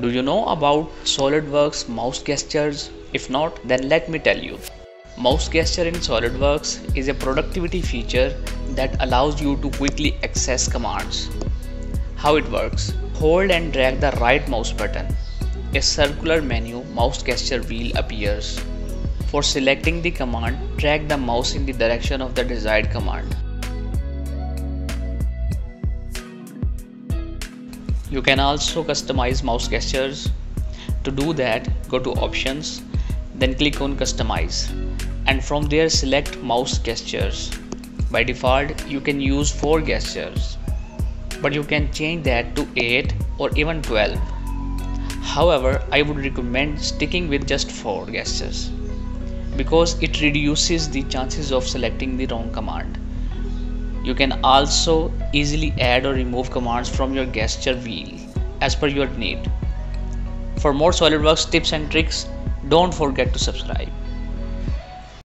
Do you know about Solidworks mouse gestures? If not, then let me tell you. Mouse gesture in Solidworks is a productivity feature that allows you to quickly access commands. How it works? Hold and drag the right mouse button. A circular menu mouse gesture wheel appears. For selecting the command, drag the mouse in the direction of the desired command. You can also customize mouse gestures. To do that, go to Options, then click on Customize, and from there select Mouse Gestures. By default, you can use 4 gestures, but you can change that to 8 or even 12. However, I would recommend sticking with just 4 gestures because it reduces the chances of selecting the wrong command. You can also easily add or remove commands from your gesture wheel as per your need. For more SolidWorks tips and tricks, don't forget to subscribe.